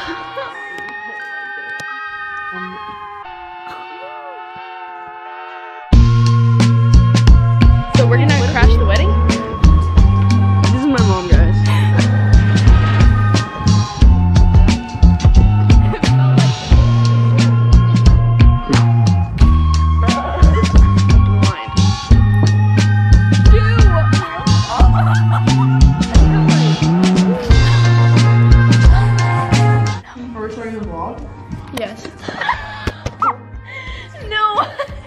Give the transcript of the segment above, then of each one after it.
So we're gonna crash the wedding? This is my mom, guys. Are we starting the vlog? Yes. No.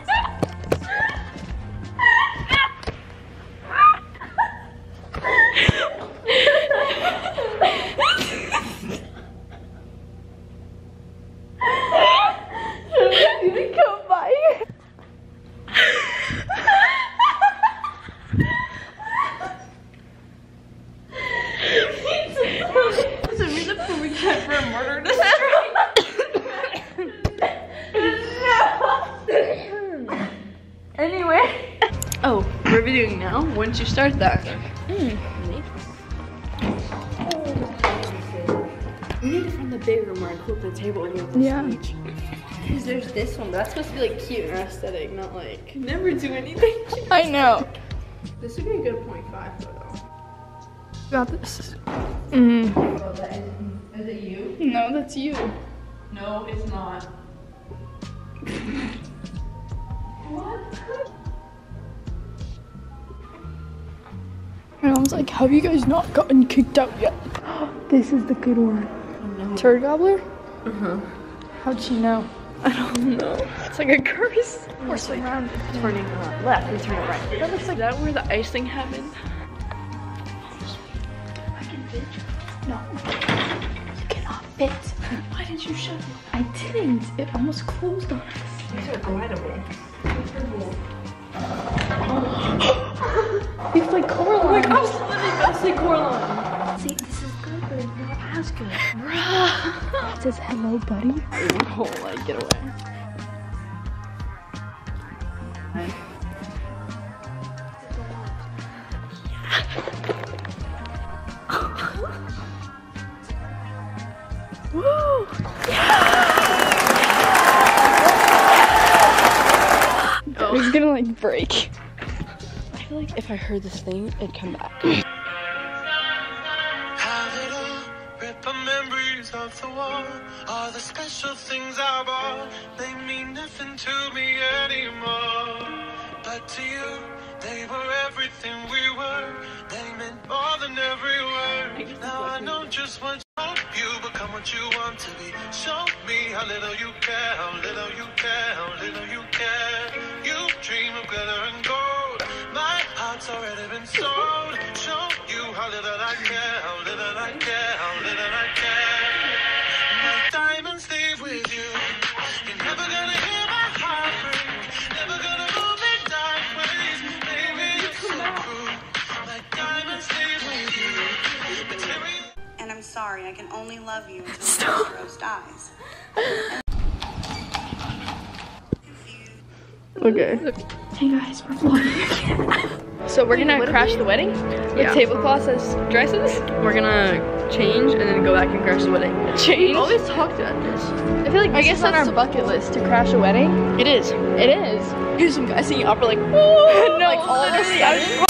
Come by. This is me the perfect time for a murder to Anyway. Oh, we're videoing now? Once you start that. We need to find the big room where I cook the table and get the stage. Because there's this one, but that's supposed to be like cute and aesthetic, not like never do anything. I know. This would be a good 0.5 photo. Got this. Oh, that is it you? No, that's you. No, it's not. What? My mom's like, have you guys not gotten kicked out yet? This is the good one. No. Turd gobbler? Uh-huh. How'd she know? I don't know. It's like a curse. We're surrounded. Turning left and turning right. That looks like Is that where the ice thing happened? I can fit. No. You cannot fit. Why didn't you shut it? I didn't. It almost closed on us. These are glidable. It's like Coraline. Like, I was literally about to say Coraline. See, this is good, but it's not as good. It says, hello, buddy. Oh, like, get away. Woo! Oh. It's gonna like break. I feel like if I heard this thing, it'd come back. How little rip our memories off the wall. All the special things I bought, they mean nothing to me anymore. But to you, they were everything we were. They meant more than every word. Now I know just what you become, what you want to be. Show me how little you care, how little you care, how little you care. You dream of glitter and gold. My heart's already been sold. Show you how little I care, how little I care, how little I care. My diamonds leave with you. You're never gonna hear my heart break. Never gonna move me sideways. Baby, you're so cruel. My diamonds leave with you. Material. And I'm sorry, I can only love you until Rose dies. Okay. Hey guys, we're vlogging. So we're gonna crash the wedding with tablecloths as dresses. We're gonna change and then go back and crash the wedding. Change? We always talked about this. I feel like I guess on that's our bucket list to crash a wedding. It is. It is. Here's some guys singing opera like, whoa! No, like all of a literally, sudden.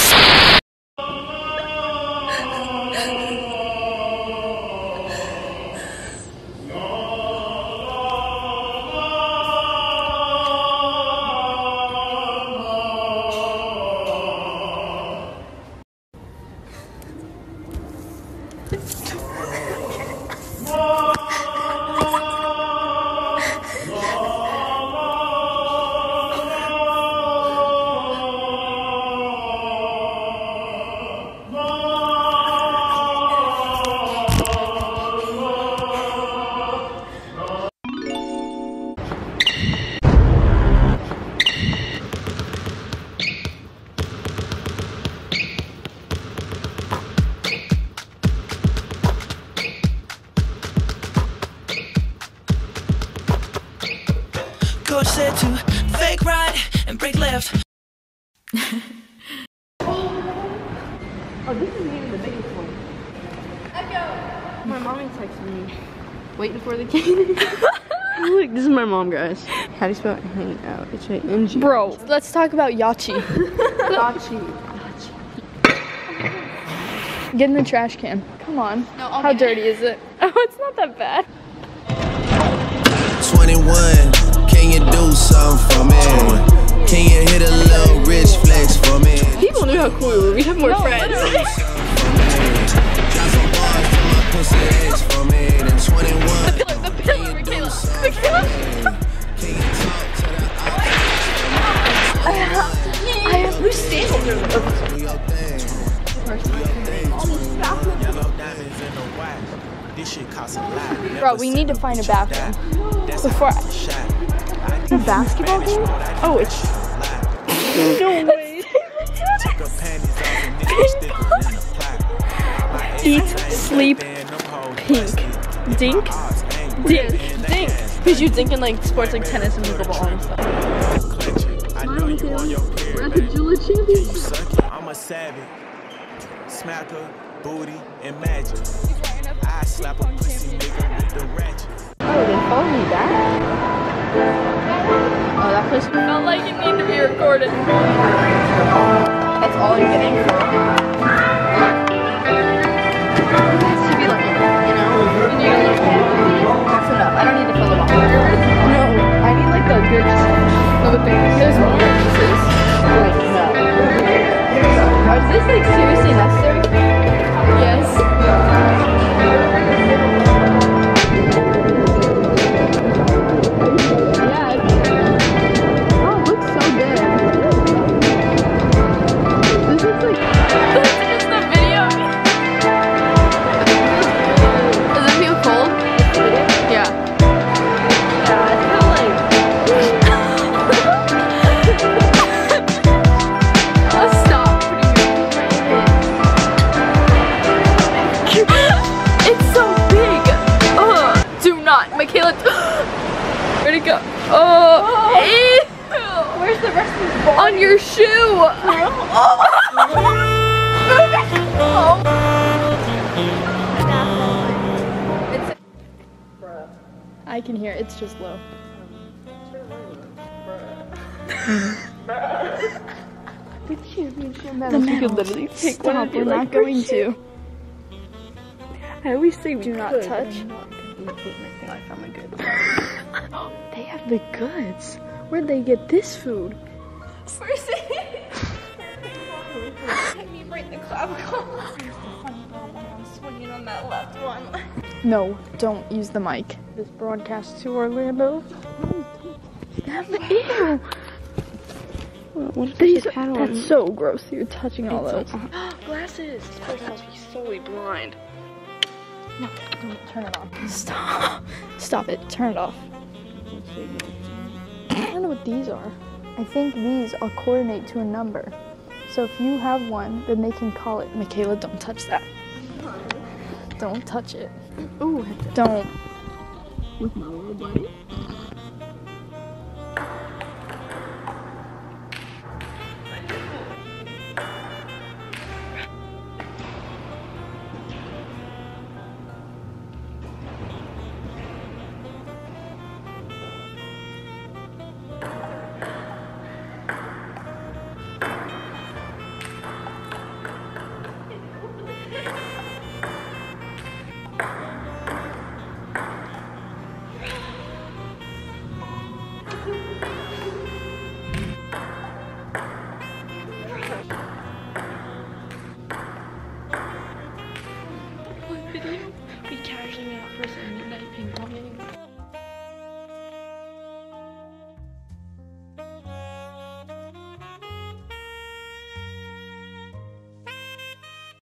Coach said to fake right and break left. Oh, this isn't even the biggest one. Echo! My mommy texted me. Waiting for the game. Look, this is my mom, guys. How do you spell hang out? H-A-N-G. Bro, let's talk about Yachi. Yachi. Get in the trash can. Come on. No, How dirty is it? Oh, it's not that bad. 21, can you do something for me? Can you hit a little rich flex for me? People knew how cool we were. We have more friends. Drop some bars to my pussy ex for me. Then 21, The pillow, Michaela. can you talk to the I have loose staples. do your thing? Yellow diamonds in the white. This shit costs a lot. Bro, we need to find a bathroom. Before a basketball game? Oh, it's. No way. Took her panties off and nigga stick her in the pot. Eat, sleep, pink. Dink? Dink. Dink. Because you think in like sports like tennis and pickleball and stuff. I know you on your period. We're at the Jula Championship. Suck it. I'm a savage. Smack her, booty, and magic. I slap a pussy nigga with the ratchet. Oh, they followed me back? Oh, that place Felt like it needed to be recorded. that's all you're getting for. It has to be like, you know, you need a little bit. That's enough. I don't need to fill them all. No, I need like the good. No, but there's more pieces. Like, no. Is this like seriously necessary? Yes. Michaela, where'd it go? Oh, ew. Where's the rest of the ball? On your shoe. I can hear it. It's just low. The championship The medals. We medals. could literally take one Stop, and be we're like, not going to. I always say we Do not could, touch. but I'm not gonna put my thing. I found my good. They have the goods. Where'd they get this food? First I mean right in the clavicle. Here's the funny ball when I'm swinging on that left one. No, don't use the mic. This broadcast to Orlando. Ew. What if These, that's so gross. You're touching all those. Glasses. This person must be solely blind. No, don't turn it off. Stop. Stop it. Turn it off. I don't know what these are. I think these are coordinate to a number. So if you have one, then they can call it. Michaela, don't touch that. Don't touch it. Ooh, Don't. with my little buddy. Video? We casually went out for some midnight ping pong game.